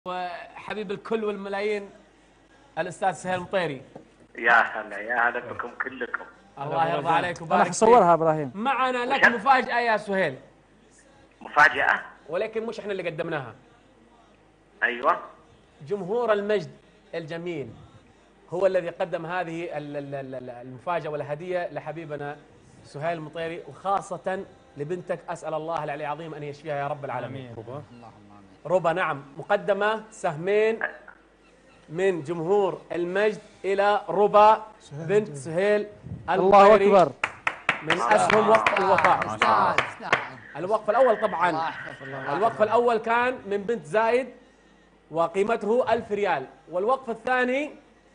وحبيب الكل والملايين الاستاذ سهيل المطيري. يا هلا يا هلا بكم كلكم. الله يرضى عليك وبارك راح نصورها ابراهيم. معنا لك مفاجأة يا سهيل. مفاجأة؟ ولكن مش احنا اللي قدمناها. ايوه. جمهور المجد الجميل هو الذي قدم هذه المفاجأة والهدية لحبيبنا سهيل المطيري، وخاصة لبنتك. أسأل الله العلي العظيم أن يشفيها يا رب العالمين. ربا. ربا، نعم. مقدمة سهمين من جمهور المجد إلى ربا بنت سهيل الله المطيري. أكبر. من أسهم وقف الوفاء. الوقف الأول طبعا، الوقف الأول كان من بنت زايد وقيمته 1000 ريال، والوقف الثاني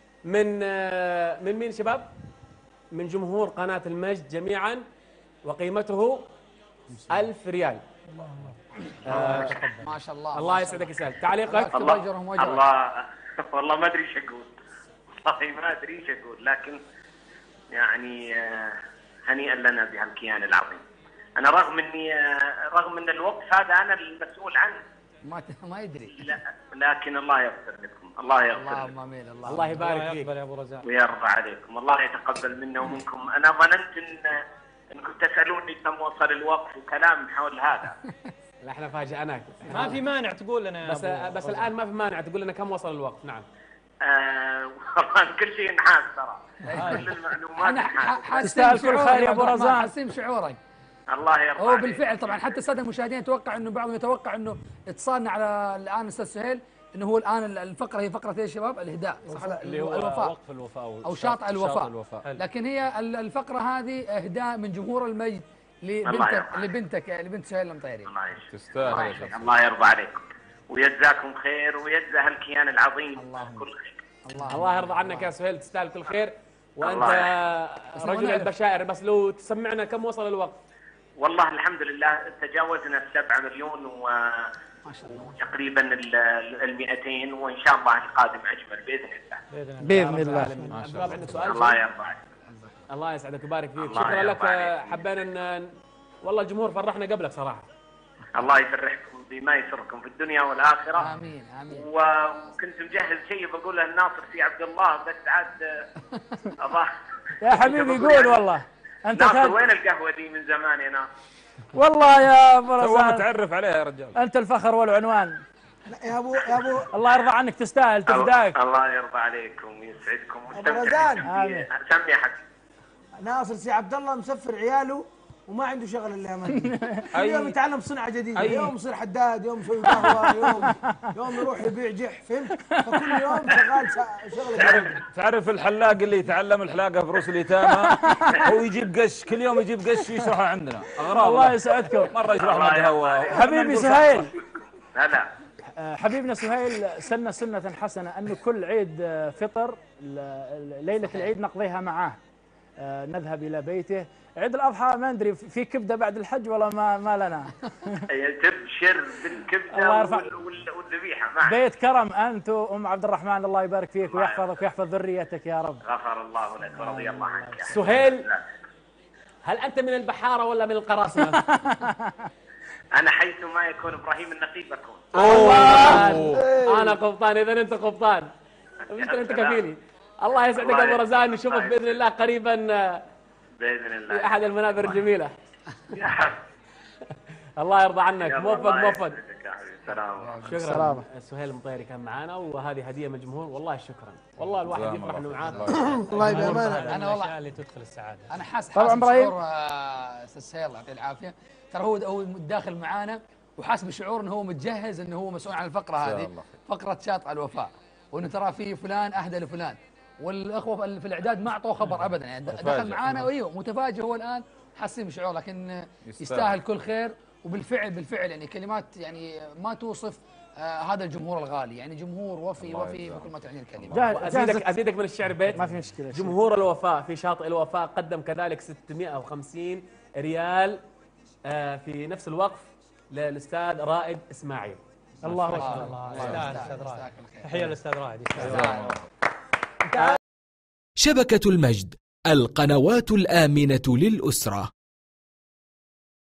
من مين شباب؟ من جمهور قناة المجد جميعا وقيمته 1000 ريال. ما شاء الله. الله يسعدك. يسعدك. تعليقك؟ الله والله ما ادري ايش اقول. والله ما ادري ايش اقول، لكن يعني هنيئا لنا بهالكيان العظيم. انا رغم ان الوقف هذا انا المسؤول عنه ما يدري. لا، لكن الله يغفر لكم. الله يغفر لكم. اللهم امين. الله يبارك فيك يا ابو رزاق ويرضى عليكم. الله يتقبل منا ومنكم. انا ظننت انكم تسالوني كم وصل الوقف وكلام حول هذا. لا، احنا فاجأناك. ما في مانع تقول لنا بس الان ما في مانع تقول لنا كم وصل الوقت. نعم. والله كل شيء نحاس ترى. كل المعلومات نحاس. تستاهل كل خير يا ابو رزاق. حاسين شعورك. الله يرضى هو عليك. بالفعل طبعا حتى الساده المشاهدين اتوقع انه بعضهم يتوقع انه اتصالنا على الان استاذ سهيل انه هو الان الفقره هي فقره ايش شباب؟ الاهداء، صح؟ اللي هو الوفاء، وقف الوفاء او شاطئ الوفاء. لكن هي الفقره هذه اهداء من جمهور المجد لبنت سهيل المطيري. الله يشفيك. تستاهل يا شيخ. الله يرضى عليكم ويجزاكم خير ويجزى هالكيان العظيم كل خير. الله يرضى عنك يا سهيل، تستاهل كل خير. وانت رجل البشائر. بس لو تسمعنا كم وصل الوقت؟ والله الحمد لله تجاوزنا 7 مليون وتقريبا ال 200، وان شاء الله القادم اجمل باذن الله. باذن الله. عبد الله عندك سؤال؟ الله يرضى عليك. الله يسعدك ويبارك فيك. شكرا لك. حبينا والله الجمهور فرحنا قبلك صراحه. الله يفرحكم بما يسركم في الدنيا والاخره. امين امين. وكنت مجهز شيء بقوله الناصر في عبد الله، بس عاد يا حبيبي قول والله. انت ناصر وين القهوه دي من زمان يا ناصر؟ والله يا ابو تو رزاق متعرف عليها يا رجال. انت الفخر والعنوان. يا ابو الله يرضى عنك، تستاهل تفداك. الله يرضى عليكم ويسعدكم. أبو رزان. سمي يا حبيبي. ناصر سي عبد الله مسفر عياله وما عنده شغل الا يمن. كل يوم يتعلم صنعه جديده، يوم يصير حداد، يوم يسوي قهوه، يوم يروح يبيع جح، فهمت؟ فكل يوم شغال شغله. تعرف الحلاق اللي يتعلم الحلاقه في رؤوس اليتامى هو يجيب قش، كل يوم يجيب قش يشرحها عندنا. اغراض. الله يسعدكم. مره يشرح لنا قهوه. حبيبي سهيل. هلا. حبيبنا سهيل سنة حسنة أنه كل عيد فطر ليلة العيد نقضيها معاه، نذهب إلى بيته. عيد الأضحى ما ندري في كبدة بعد الحج ولا ما لنا. تبشر بالكبدة والذبيحة معك. بيت كرم أنت وأم عبد الرحمن، الله يبارك فيك ويحفظك ويحفظ ذريتك يا رب. غفر الله لك ورضي الله عنك. سهيل، هل أنت من البحارة ولا من القراصنة؟ أنا حيث ما يكون إبراهيم النقيب أكون. أنا قبطان، إذا أنت قبطان. أنت كفيلي. الله يسعدك أبو رزان، نشوفك بإذن الله قريبا بإذن الله في أحد المنابر الجميلة. يا حبيبي. الله يرضى عنك. موفق. شكرا. سهيل المطيري كان معنا، وهذه هدية من الجمهور. والله شكرا. والله الواحد يفرح انه معاه. الله يبارك. انا والله اللي تدخل السعادة. انا حاسس طبعا ابراهيم استاذ سهيل الله يعطيه العافيه، ترى هو داخل معانا وحاسس بشعور انه هو متجهز، انه هو مسؤول عن الفقره هذه، فقره شاطئ الوفاء، وانه ترى في فلان اهدى لفلان، والاخوه في الاعداد ما اعطوه خبر ابدا، يعني دخل معانا وايوه متفاجئ هو الان، حاسين بشعور، لكن يستاهل كل خير. وبالفعل يعني كلمات يعني ما توصف هذا الجمهور الغالي، يعني جمهور وفي بكل ما تعني الكلمه. ازيدك من الشعر بيت. ما في مشكله. جمهور الوفاء في شاطئ الوفاء قدم كذلك 650 ريال في نفس الوقف للاستاذ رائد اسماعيل. الله اكبر. الله تحيه للاستاذ رائد. شبكة المجد، القنوات الآمنة للأسرة.